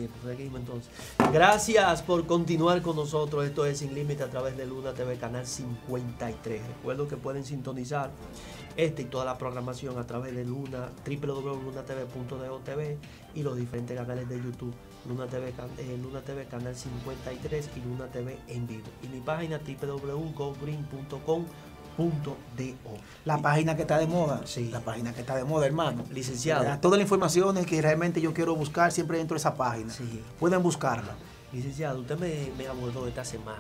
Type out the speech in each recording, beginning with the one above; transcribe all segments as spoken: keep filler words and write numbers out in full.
bien, pues seguimos entonces. Gracias por continuar con nosotros. Esto es Sin Límite a través de Luna T V, canal cincuenta y tres. Recuerdo que pueden sintonizar este y toda la programación a través de Luna, w w w punto luna t v punto d o t v y los diferentes canales de YouTube. Luna T V, eh, Luna T V canal cincuenta y tres y Luna T V en vivo. Y mi página w w w punto go green punto com punto do. La página que está de moda. Sí. La página que está de moda, hermano. Licenciado. Toda la información es que realmente yo quiero buscar siempre dentro de esa página. Sí. Pueden buscarla. Licenciado, usted me, me abordó esta semana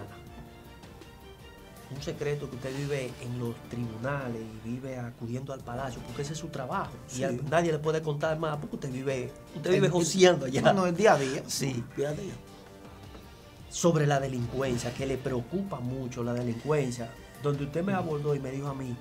un secreto que usted vive en los tribunales y vive acudiendo al palacio, porque ese es su trabajo. Sí. Y a, nadie le puede contar más, porque usted vive, usted vive joseando allá. No, no, el día a día. Sí. Día a día. Sobre la delincuencia, que le preocupa mucho la delincuencia, donde usted me abordó y me dijo a mí,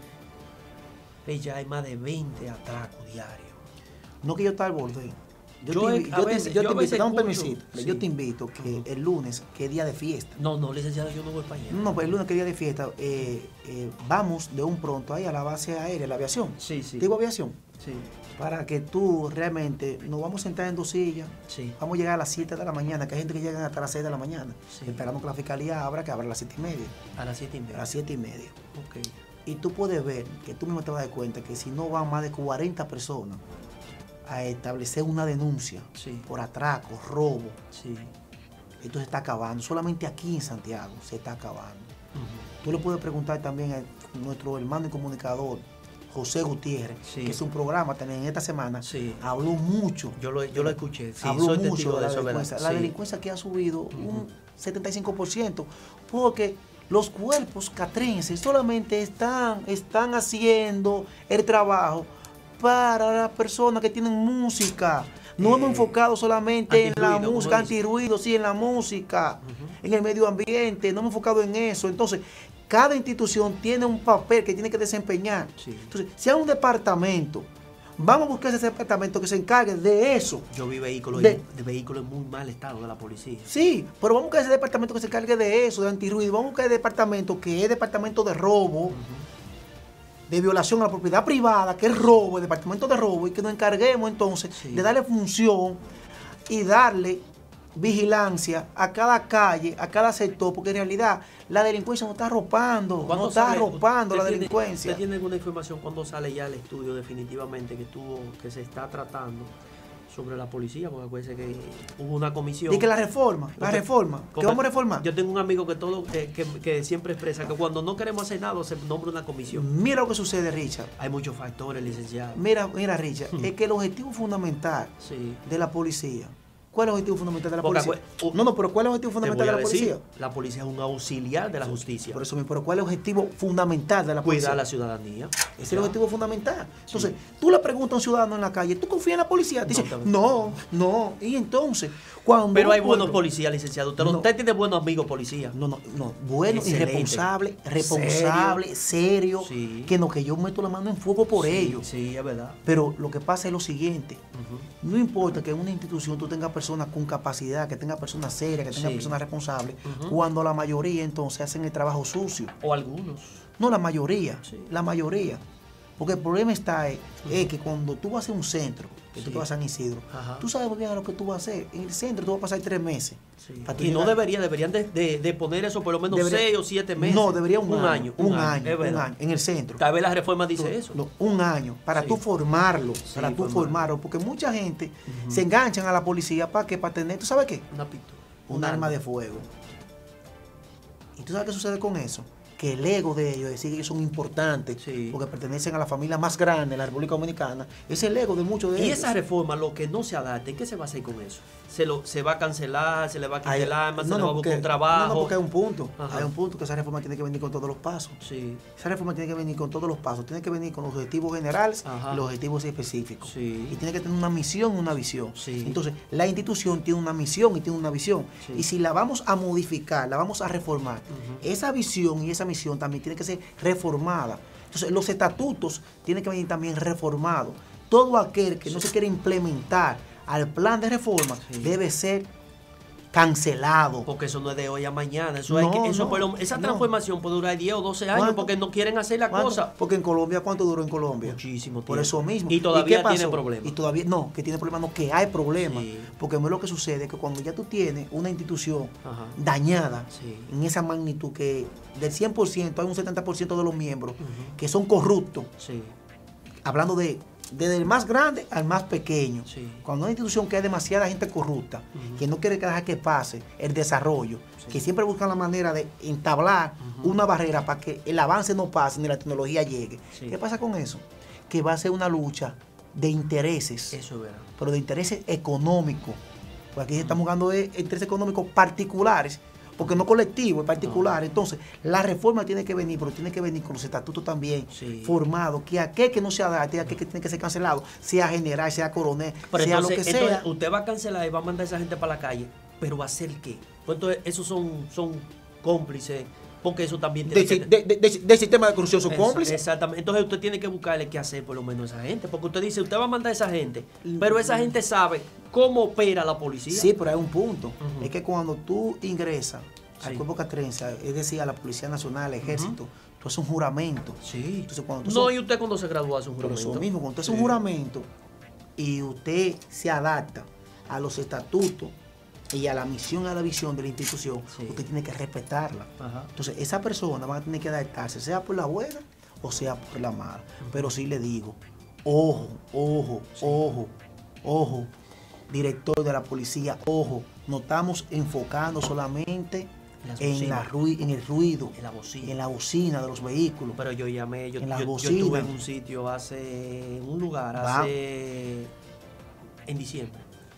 ya hay más de veinte atracos diarios. No que yo te aborde. Yo, Yo te, he- invi- a yo te- veces- yo yo te a veces invito, dame un escucho- permisito. sí. Yo te invito que Ujú. el lunes, que es día de fiesta. No, no, licenciado, yo no voy para allá. No, pues el lunes, que es día de fiesta, eh, eh, vamos de un pronto ahí a la base aérea, la aviación. Sí, sí. Digo aviación. Sí, Para que tú realmente nos vamos a sentar en dos sillas. sí. Vamos a llegar a las siete de la mañana, que hay gente que llega hasta las seis de la mañana. Sí. Esperando que la fiscalía abra, que abra a las siete y media. A las siete y A media. las siete y media. Ok. Y tú puedes ver, que tú mismo te vas a dar cuenta, que si no van más de cuarenta personas a establecer una denuncia Sí. por atraco, robo, Sí. esto se está acabando. Solamente aquí en Santiago se está acabando. Ujú. Tú le puedes preguntar también a nuestro hermano y comunicador, José Gutiérrez, Sí. que es un programa también en esta semana, Sí. habló mucho. Yo lo, yo lo escuché. Sí, habló soy mucho testigo de la eso, ¿verdad? delincuencia. La Sí. delincuencia que ha subido un setenta y cinco por ciento, porque los cuerpos catrenses solamente están, están haciendo el trabajo para las personas que tienen música. No Eh, hemos enfocado solamente en la antirruido, como música, dice. antirruido, sí, en la música, Ujú. en el medio ambiente, no hemos enfocado en eso. Entonces, cada institución tiene un papel que tiene que desempeñar. Sí. Entonces, si hay un departamento, vamos a buscar ese departamento que se encargue de eso. Yo vi vehículos, De- de, vehículos en muy mal estado de la policía. Sí, pero vamos a buscar ese departamento que se encargue de eso, de antirruido. Vamos a buscar el departamento que es departamento de robo, de violación a la propiedad privada, que es robo, el departamento de robo, y que nos encarguemos entonces Sí. de darle función y darle vigilancia a cada calle, a cada sector, porque en realidad la delincuencia no está arropando, no ¿Cuándo está sale- arropando usted la tiene- delincuencia. ¿Usted tiene alguna información cuando sale ya el estudio definitivamente que tuvo, que se está tratando sobre la policía? Porque acuérdense que hubo una comisión. Y que la reforma, la Porque- reforma, que porque vamos a reformar. Yo tengo un amigo que todo que, que- que siempre expresa que cuando no queremos hacer nada se nombra una comisión. Mira lo que sucede, Richard. Hay muchos factores, licenciado. Mira, mira, Richard, es que el objetivo fundamental Sí. de la policía. ¿Cuál es el objetivo fundamental de la Porque, policía? pues, No, no, pero ¿cuál es el objetivo Te fundamental voy de a la decir, policía? la policía es un auxiliar de la justicia. Por eso mismo, pero ¿cuál es el objetivo fundamental de la policía? Cuidar a la ciudadanía. Ese es el objetivo fundamental. Entonces, Sí. tú le preguntas a un ciudadano en la calle, ¿tú confías en la policía? Te dice, No, no, no. Y entonces, cuando Pero hay un buenos pueblo- policías, licenciado. Usted, No. usted tiene buenos amigos policías. No, no, no, bueno y Excelente. responsable, responsable, serio, Sí. que no, que yo meto la mano en fuego por Sí, ellos. Sí, es verdad. Pero lo que pasa es lo siguiente, Ujú. no importa que en una institución tú tengas personas con capacidad, que tengas personas serias, que tengas Sí. personas responsables, Ujú. cuando la mayoría entonces hacen el trabajo sucio. O algunos. No la mayoría, Sí. la mayoría. Porque el problema está es, es que cuando tú vas a hacer un centro, que tú Sí. te vas a San Isidro, Ajá. tú sabes muy bien a lo que tú vas a hacer. En el centro tú vas a pasar tres meses. Sí. Para tú Y no llegar- debería, deberían de, de- de poner eso por lo menos Debería- seis o siete meses. No, debería un, año, Un año, es un verdad. año, en el centro. Tal vez la reforma dice Tú- eso. no, un año, para Sí. tú formarlo, para tú formarlo. formarlo, porque mucha gente Ujú. se enganchan a la policía para que para tener, ¿tú sabes qué? Una pistola. Un arma de fuego. ¿Y tú sabes qué sucede con eso? Que el ego de ellos, es decir, que ellos son importantes, Sí. porque pertenecen a la familia más grande de la República Dominicana, es el ego de muchos de Y ellos. esa reforma, lo que no se adapte, ¿qué se va a hacer con eso? ¿Se, lo, se va a cancelar? ¿Se le va a quitar Hay- el arma? ¿Se no, le no, va a buscar porque- un trabajo? No, no, porque hay un punto. Ajá. Hay un punto que esa reforma tiene que venir con todos los pasos. Sí, Esa reforma tiene que venir con todos los pasos. Tiene que venir con los objetivos generales Ajá. y los objetivos específicos. Sí. Y tiene que tener una misión y una visión. Sí. Entonces, la institución tiene una misión y tiene una visión. Sí. Y si la vamos a modificar, la vamos a reformar, Ujú. esa visión y esa misión también tiene que ser reformada. Entonces, los estatutos tienen que venir también reformados. Todo aquel que no se quiere implementar al plan de reforma Sí. debe ser cancelado. Porque eso no es de hoy a mañana. Eso hay No, que, eso no, por lo- esa no. transformación puede durar diez o doce años ¿Cuánto? porque no quieren hacer la ¿Cuánto? cosa. Porque en Colombia, ¿cuánto duró en Colombia? Muchísimo tiempo. Por eso mismo. Y todavía qué pasó? tiene problemas. Y todavía, no, que tiene problemas, no, que hay problemas. Sí. Porque no es lo que sucede, que cuando ya tú tienes una institución Ajá. dañada Sí. en esa magnitud, que del cien por ciento hay un setenta por ciento de los miembros Ujú. que son corruptos, Sí. hablando de desde el más grande al más pequeño. Sí. Cuando hay una institución que hay demasiada gente corrupta, Ujú. que no quiere que dejar que pase el desarrollo, Sí. que siempre buscan la manera de entablar Ujú. una barrera para que el avance no pase ni la tecnología llegue. Sí. ¿Qué pasa con eso? Que va a ser una lucha de intereses, Eso es verdad. pero de intereses económicos. Porque aquí estamos jugando de intereses económicos particulares, porque no colectivos, es particular. No. Entonces, la reforma tiene que venir, pero tiene que venir con los estatutos también Sí. formados, que aquel que no se adapte, aquel que tiene que ser cancelado, sea general, sea coronel, Pero sea entonces, lo que entonces, sea. usted va a cancelar y va a mandar a esa gente para la calle, pero ¿va a hacer qué? Pues entonces, esos son, son cómplices, porque eso también tiene Del que... de, de, de, de sistema de corrupción son Eso, cómplices. Exactamente. Entonces usted tiene que buscarle qué hacer por lo menos a esa gente. Porque usted dice, usted va a mandar a esa gente, pero esa gente sabe cómo opera la policía. Sí, pero hay un punto. Ujú. Es que cuando tú ingresas al Sí. cuerpo catrense, es decir, a la Policía Nacional, al Ejército, tú haces un juramento. Sí. Entonces, cuando tú No, sos- y usted cuando se graduó hace un Pero juramento. eso mismo, cuando usted hace un Sí. juramento y usted se adapta a los estatutos y a la misión y a la visión de la institución, Sí. usted tiene que respetarla. Ajá. Entonces, esa persona va a tener que adaptarse, sea por la buena o sea por la mala. Pero sí le digo, ojo, ojo, Sí. ojo, ojo, director de la policía, ojo, no estamos enfocando solamente Las en, bocinas. la rui- en el ruido, En la bocina. en la bocina de los vehículos. Pero yo llamé, yo, En las yo- yo bocinas. estuve en un sitio hace, en un lugar, Va. hace, en diciembre.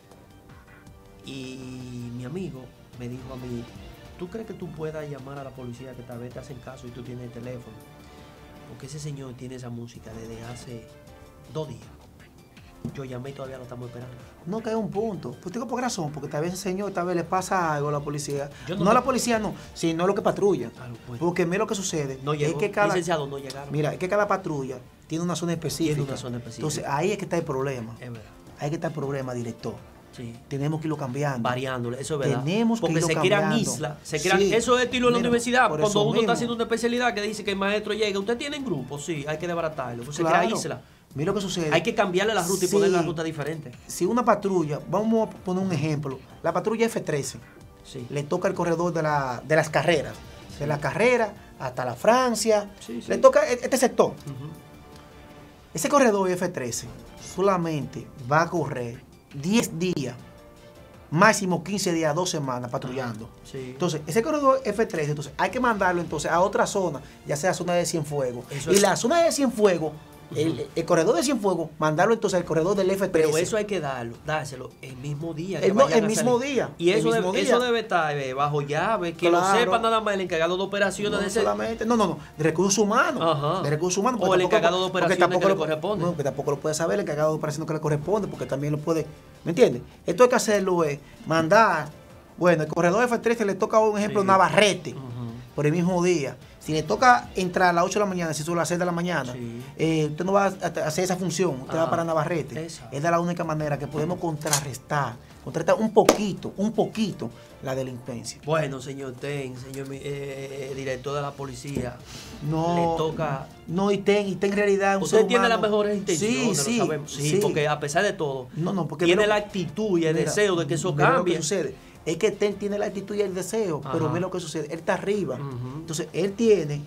Y mi amigo me dijo a mí, ¿tú crees que tú puedas llamar a la policía que tal vez te hacen caso y tú tienes el teléfono? Porque ese señor tiene esa música desde hace dos días. Yo llamé y todavía lo estamos esperando. No cae un punto. Pues digo por razón, porque tal vez ese señor, tal vez le pasa algo a la policía. Yo No, no a te- la policía no, sino lo que patrulla. Ah, pues. Porque mira lo que sucede. No llegó, es que cada, licenciado, no llegaron. mira, es que cada patrulla tiene una zona específica. Tiene una zona específica. Entonces ahí es que está el problema. Es verdad. Ahí es que está el problema, director. Sí. Tenemos que irlo cambiando. Variándole, eso es verdad. Tenemos que Porque irlo se crean cambiando. islas, se crean, Sí. eso es estilo en la Mira, universidad, por cuando eso uno mismo. está haciendo una especialidad que dice que el maestro llega, usted tiene grupos, sí, hay que desbaratarlo, pues se Claro. crea isla. Mira lo que sucede. Hay que cambiarle la ruta y Sí. poner la ruta diferente. Si una patrulla, vamos a poner un ejemplo, la patrulla F trece, Sí. le toca el corredor de, la, de las carreras, de la carrera hasta la Francia, Sí, sí. le toca e- este sector. Ujú. Ese corredor F trece solamente va a correr diez días, máximo quince días, dos semanas patrullando. Sí. Entonces, ese corredor F trece, entonces hay que mandarlo entonces a otra zona, ya sea zona de Cienfuegos. Eso Y es- la zona de Cienfuegos, el, el corredor de Cienfuegos, mandarlo entonces al corredor del F trece. Pero eso hay que darlo, dárselo el mismo día. que El no- vayan el a mismo salir. día, Y el eso, mismo debe, día. eso debe estar eh, bajo llave, que Claro. lo sepa nada más el encargado de operaciones No de ese. solamente, no, no, no, de recursos humanos. Ajá. De recursos humanos. O porque el tampoco- encargado de porque operaciones tampoco que le lo- corresponde. No, que tampoco lo puede saber el encargado de operaciones que le corresponde, porque también lo puede. ¿Me entiendes? Esto hay que hacerlo es mandar. Bueno, el corredor F trece le toca, un ejemplo, Sí. Navarrete, Ujú. por el mismo día. Si le toca entrar a las ocho de la mañana, si son las seis de la mañana, Sí. eh, usted no va a hacer esa función, usted Ah, va para Navarrete. exacto. Es de la única manera que podemos contrarrestar, contrarrestar un poquito, un poquito la delincuencia. Bueno, señor Ten, señor mi- eh, director de la policía, No, le toca. no, y ten, y ten en realidad un Usted ser tiene humano. las mejores intenciones, Sí, sí, lo sabemos. Sí, porque a pesar de todo, No, no, porque tiene mira- la actitud y el mira, deseo de que eso mira cambie. Lo que sucede es que Ten tiene la actitud y el deseo, pero Ajá. mira lo que sucede, él está arriba. Ujú. Entonces, él tiene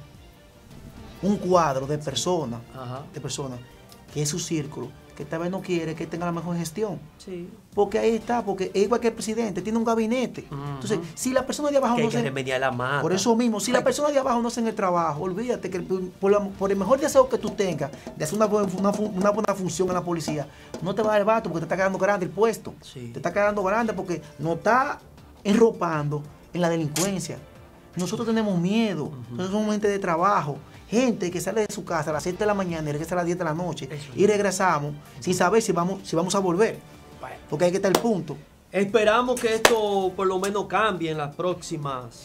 un cuadro de personas, Ajá. de personas, que es su círculo, que tal vez no quiere que él tenga la mejor gestión. Sí. Porque ahí está, porque es igual que el presidente, tiene un gabinete. Ujú. Entonces, si la persona de abajo Que hay no que se... remediar la mata. Por eso mismo, si Hay la que- persona de abajo no hace el trabajo, olvídate que por, la- por el mejor deseo que tú tengas de hacer una, buena- una, fu- una buena función en la policía, no te va a dar el vato porque te está quedando grande el puesto. Sí. Te está quedando grande porque no está enropando en la delincuencia. Nosotros tenemos miedo, nosotros somos gente de trabajo, gente que sale de su casa a las siete de la mañana y regresa a las diez de la noche Eso. y regresamos sin saber si vamos, si vamos a volver. Bueno. Porque ahí que está el punto. Esperamos que esto por lo menos cambie en las próximas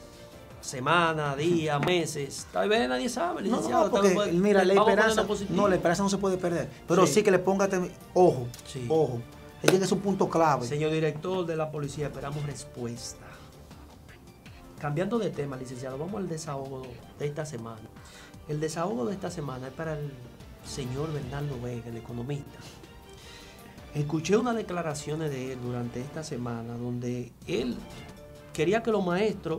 semanas, días, meses. Tal vez nadie sabe, No, licenciado. no, tal porque vez puede- mira, la vamos a esperanza, ponernos positivos. no, la esperanza no se puede perder. Pero Sí. sí, que le ponga, tem- ojo, Sí. ojo. Ese es un punto clave. Señor director de la policía, esperamos respuesta. Cambiando de tema, licenciado, vamos al desahogo de esta semana. El desahogo de esta semana es para el señor Bernardo Vega, el economista. Escuché unas declaraciones de él durante esta semana donde él quería que los maestros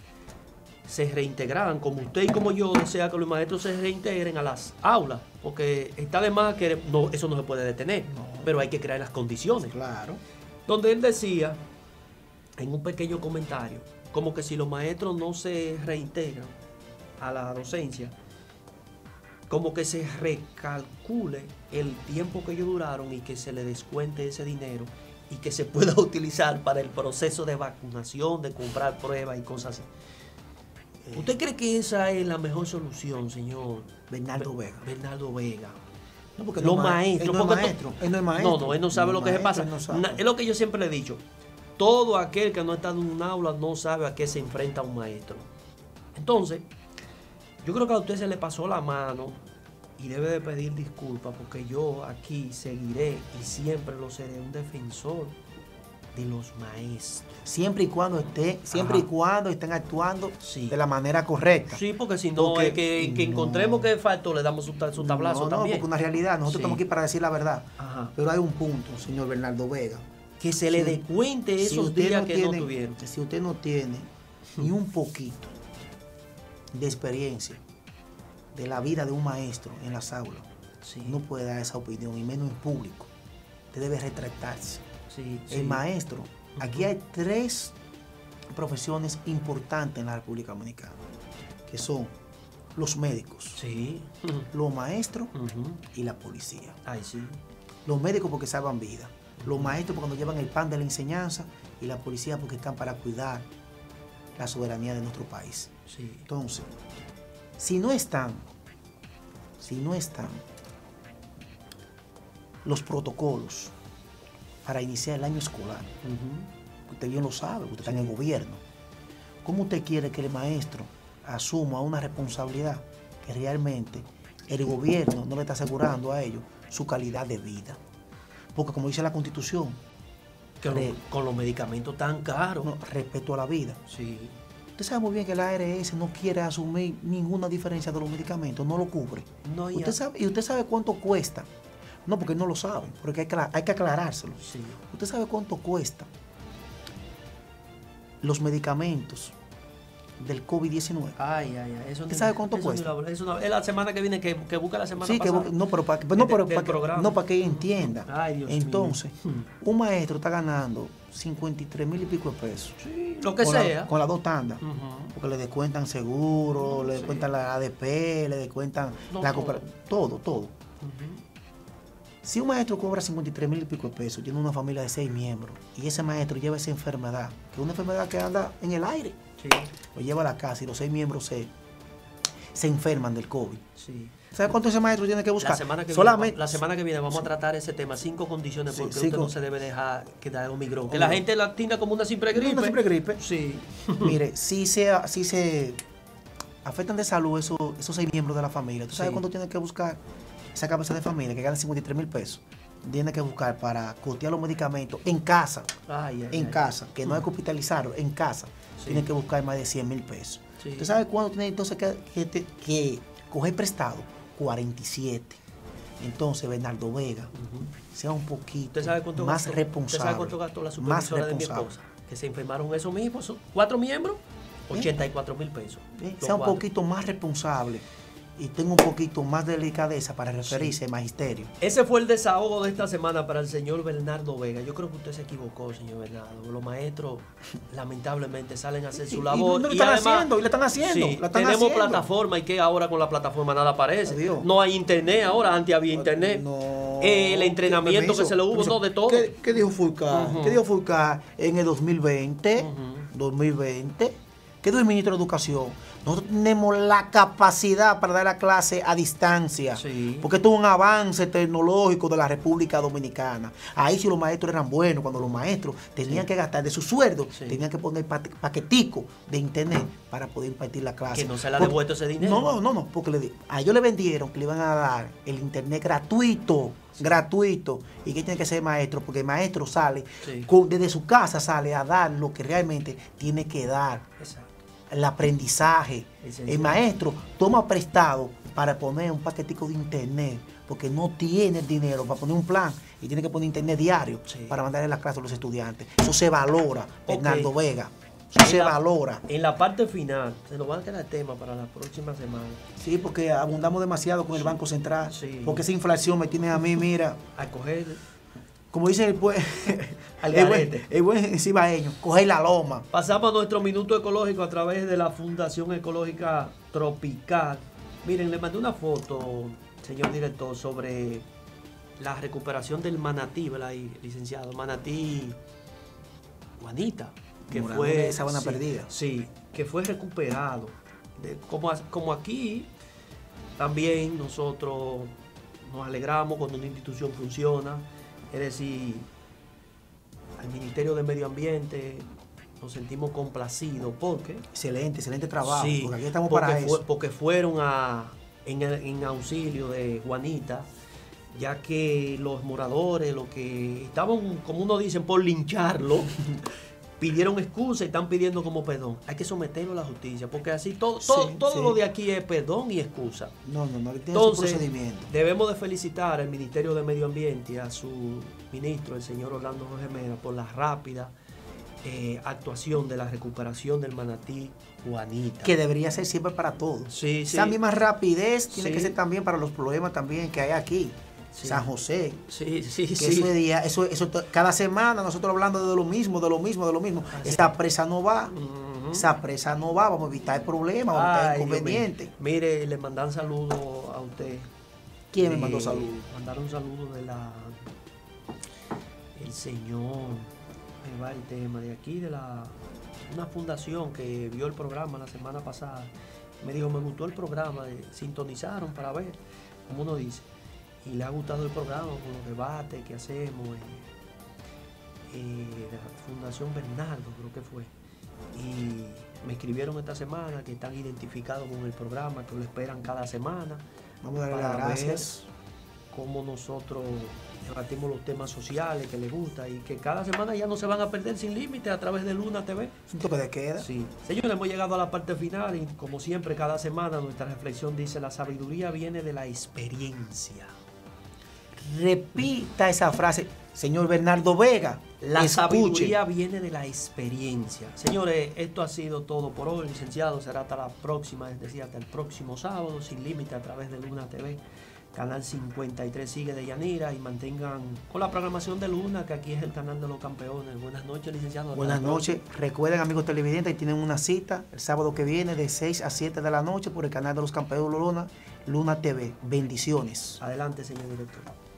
se reintegraran, como usted y como yo desea que los maestros se reintegren a las aulas, porque está de más que no, eso no se puede detener, no. Pero hay que crear las condiciones. Claro. Donde él decía, en un pequeño comentario, como que si los maestros no se reintegran a la docencia, como que se recalcule el tiempo que ellos duraron y que se le descuente ese dinero y que se pueda utilizar para el proceso de vacunación, de comprar pruebas y cosas así. ¿Usted cree que esa es la mejor solución, señor Bernardo Vega? Bernardo Vega. No, porque los no maestros. Él no es maestro. Él no es maestro. No, no, él no sabe no lo que maestro, se pasa. No sabe. Es lo que yo siempre le he dicho. Todo aquel que no está en un aula no sabe a qué se enfrenta un maestro. Entonces, yo creo que a usted se le pasó la mano y debe de pedir disculpas porque yo aquí seguiré y siempre lo seré un defensor de los maestros. Siempre y cuando esté, siempre Ajá. y cuando estén actuando sí. de la manera correcta. Sí, porque si no, porque, es que, que no. encontremos que faltó, le damos su, su tablazo no, también. No, porque una realidad, nosotros sí. estamos aquí para decir la verdad. Ajá. Pero hay un punto, señor Bernardo Vega. Que se le descuente si esos días no que tiene, no tuvieron. Si usted no tiene ni un poquito de experiencia de la vida de un maestro en las aulas, sí. no puede dar esa opinión, y menos en público. Usted debe retractarse. Sí, el sí. maestro, uh-huh. aquí hay tres profesiones importantes en la República Dominicana, que son los médicos, sí. uh-huh. los maestros uh-huh. y la policía. Ay, sí. Los médicos porque salvan vidas, uh-huh. los maestros porque nos llevan el pan de la enseñanza y la policía porque están para cuidar la soberanía de nuestro país. Sí. Entonces, si no están, si no están los protocolos para iniciar el año escolar, uh-huh. usted bien lo sabe, usted sí. está en el gobierno, ¿cómo usted quiere que el maestro asuma una responsabilidad que realmente el gobierno no le está asegurando a ellos su calidad de vida? Porque como dice la Constitución, que re, con los medicamentos tan caros, no, respeto a la vida. Sí. Usted sabe muy bien que la A R S no quiere asumir ninguna diferencia de los medicamentos, no lo cubre. No, usted sabe, y usted sabe cuánto cuesta. No, porque no lo saben, porque hay que, hay que aclarárselo. Sí. Usted sabe cuánto cuesta los medicamentos del COVID diecinueve. Ay, ay, ay. Eso ¿Usted sabe cuánto eso cuesta? Ni eso no, es la semana que viene que, que busca la semana sí, pasada. Que, no, pero para no, pero de, para que, no, para que entienda. Ay, Dios Entonces, mío. un maestro está ganando cincuenta y tres mil y pico de pesos. Sí, lo que con sea. La, con las dos tandas. Uh-huh. Porque le descuentan seguro, le sí. descuentan la A D P, le descuentan no, la todo, cooperativa. Todo, todo. Uh-huh. Si un maestro cobra cincuenta y tres mil y pico de pesos, tiene una familia de seis miembros, y ese maestro lleva esa enfermedad, que es una enfermedad que anda en el aire, sí. lo lleva a la casa y los seis miembros se, se enferman del COVID. Sí. ¿Sabe cuánto ese maestro tiene que buscar? La semana que, Solamente, viene, la semana que viene vamos sí. a tratar ese tema, cinco condiciones por sí, qué usted no se debe dejar quedar Omicron. Que la gente la tinda como una simple gripe. Una simple gripe. Sí. Mire, si se, si se afectan de salud esos, esos seis miembros de la familia, ¿tú sabes sí. cuánto tiene que buscar esa cabeza de familia que gana cincuenta y tres mil pesos? Tiene que buscar para costear los medicamentos en casa, ay, ay, en ay. casa, que no hay que hospitalizarlo, en casa, sí. tiene que buscar más de cien mil pesos. Sí. ¿Usted sabe cuándo tiene entonces que, que, que coger prestado? cuarenta y siete. Entonces, Bernardo Vega, uh-huh. sea un poquito sabe más gastó, responsable. ¿Usted sabe cuánto gastó la supervisora de mi esposa? Que se enfermaron esos mismos, cuatro miembros, ochenta y cuatro mil pesos. ¿Eh? Sea un poquito más responsable y tenga un poquito más de delicadeza para referirse sí. al magisterio. Ese fue el desahogo de esta semana para el señor Bernardo Vega. Yo creo que usted se equivocó, señor Bernardo. Los maestros, lamentablemente, salen a hacer su labor. Y, y, y, y además, haciendo, y le están haciendo. Sí, la están tenemos haciendo. plataforma y que ahora con la plataforma nada aparece. Adiós. No hay internet ahora, antes había internet. No, eh, el entrenamiento permiso, que se le hubo, permiso. no, de todo. ¿Qué, qué dijo Fulcar? Uh-huh. ¿Qué dijo Fulcar en el dos mil veinte? Uh-huh. dos mil veinte. ¿Qué dijo el ministro de Educación? Nosotros tenemos la capacidad para dar la clase a distancia. Sí. Porque esto es un avance tecnológico de la República Dominicana. Ahí sí los maestros eran buenos, cuando los maestros tenían sí. que gastar de su sueldo, sí. tenían que poner paquetico de internet para poder impartir la clase. Que no se le ha devuelto ese dinero. No, no, no, porque le, a ellos le vendieron que le iban a dar el internet gratuito. Sí. gratuito. ¿Y qué tiene que ser maestro? Porque el maestro sale, Sí. con, desde su casa sale a dar lo que realmente tiene que dar. Exacto. El aprendizaje. Esencial. El maestro toma prestado para poner un paquetico de internet, porque no tiene el dinero para poner un plan y tiene que poner internet diario Sí. para mandarle las clases a los estudiantes. Eso se valora, Ok. Bernardo Vega. Eso En se la- valora. En la parte final, se nos va a quedar tema para la próxima semana. Sí, porque abundamos demasiado con el Banco Central. Sí. Porque esa inflación me tiene a mí, mira, A coger como dice el buen, al el buen, garete. el buen cibaeño, coger la loma. Pasamos a nuestro minuto ecológico a través de la Fundación Ecológica Tropical. Miren, le mandé una foto, señor director, sobre la recuperación del manatí, ¿verdad, licenciado? Manatí Juanita, que Morador fue de Sabana sí, Perdida. Sí, que fue recuperado. De- como, as- como aquí, también nosotros nos alegramos cuando una institución funciona. Es decir, al Ministerio de Medio Ambiente nos sentimos complacidos porque, Excelente, excelente trabajo. sí, Porque aquí estamos porque, para fue- eso. porque fueron a, en, en auxilio de Juanita, ya que los moradores, los que estaban, como uno dice, por lincharlo, pidieron excusa y están pidiendo como perdón. Hay que someterlo a la justicia, porque así todo, todo, Sí, todo sí. lo de aquí es perdón y excusa. No, no, no, tiene su Entonces, procedimiento. debemos de felicitar al Ministerio de Medio Ambiente y a su ministro, el señor Orlando Jorge Mera, por la rápida eh, actuación de la recuperación del manatí Juanita. Que debería ser siempre para todos. Sí, sí. Esa misma rapidez tiene Sí. que ser también para los problemas también que hay aquí. Sí. San José. Sí, sí, Que sí. eso es día, eso, eso to- cada semana nosotros hablando de lo mismo, de lo mismo, de lo mismo. Así. Esta presa no va. Ujú. Esa presa no va, vamos a evitar el problema, vamos a evitar Ay, el Dios mío. inconveniente. Mire, le mandan saludos a usted. ¿Quién me Eh, mandó saludos? Mandaron saludos de la. El señor. Me va el tema de aquí, de la. Una fundación que vio el programa la semana pasada. Me dijo, me gustó el programa. eh, Sintonizaron para ver, como uno dice. Y le ha gustado el programa con los debates que hacemos. eh, eh, de la Fundación Bernardo, creo que fue. Y me escribieron esta semana que están identificados con el programa, que lo esperan cada semana. Vamos a darle para las gracias. ver cómo nosotros debatimos los temas sociales que les gusta y que cada semana ya no se van a perder sin límite a través de Luna T V. Es un toque de queda. Sí. Señores, hemos llegado a la parte final y como siempre cada semana nuestra reflexión dice la sabiduría viene de la experiencia. Repita esa frase, señor Bernardo Vega. La Escuche. sabiduría viene de la experiencia. Señores, esto ha sido todo por hoy, licenciado. Será hasta la próxima, es decir, hasta el próximo sábado, sin límite a través de Luna T V. Canal cincuenta y tres sigue de Yanira y mantengan con la programación de Luna, que aquí es el canal de los campeones. Buenas noches, licenciado. Hasta Buenas la noches. Recuerden, amigos televidentes, tienen una cita el sábado que viene de seis a siete de la noche por el canal de los campeones Luna, Luna T V. Bendiciones. próxima. Adelante, señor director.